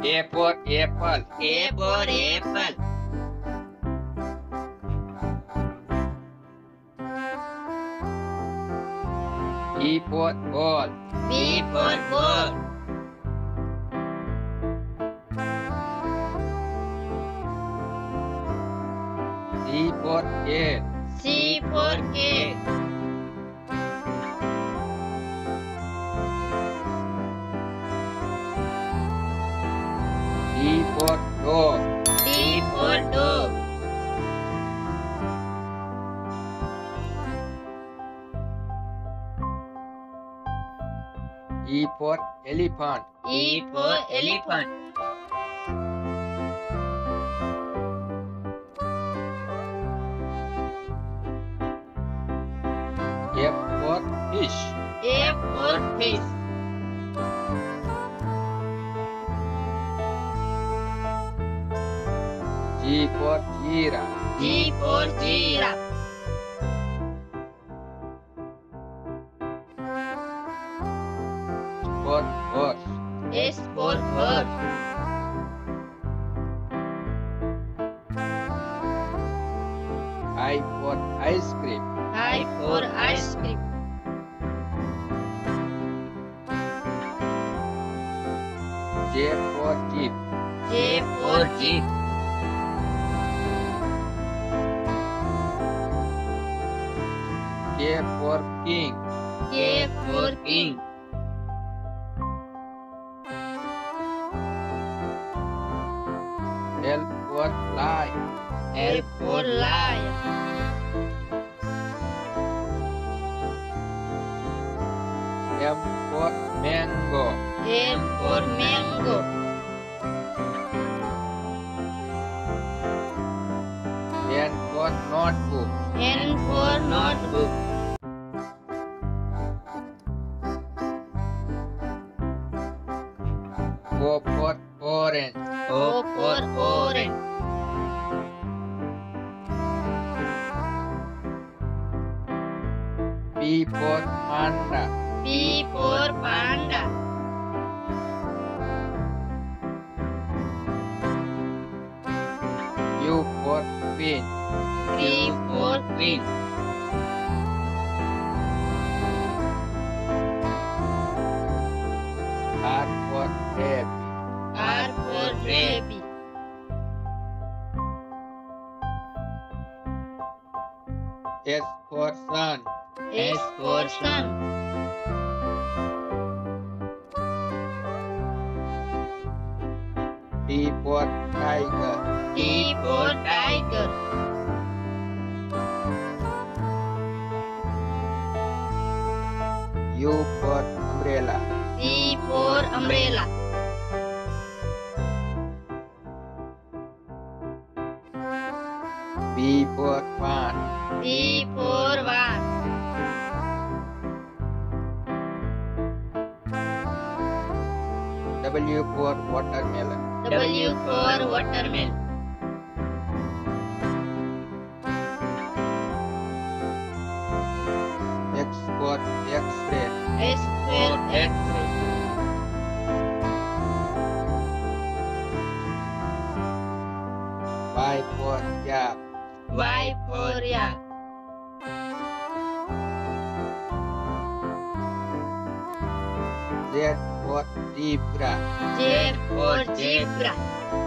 A for apple. A for apple. B for ball. B for ball. C for cat. C for cat. D for dog. D for dog. E for elephant. E for elephant. F for fish. F for fish. G for giraffe. G for giraffe. For horse. S for horse. I for ice cream. I for ice cream. J for jeep. J for jeep. K for king. K for king. L for lion. L for lion. M for mango. M for mango. N for notebook. N for notebook. O for orange. O for orange. P for panda. P for panda. U for queen. Q for queen. R for rabbit. R for rabbit. S for sun. S for sun. T for tiger. T for tiger. U for umbrella. V for umbrella. V for van. V for van. W for watermelon. W for watermelon. X for X-ray. S for X-ray. Y for yak. Y for yak. Z for zebra. Z for zebra.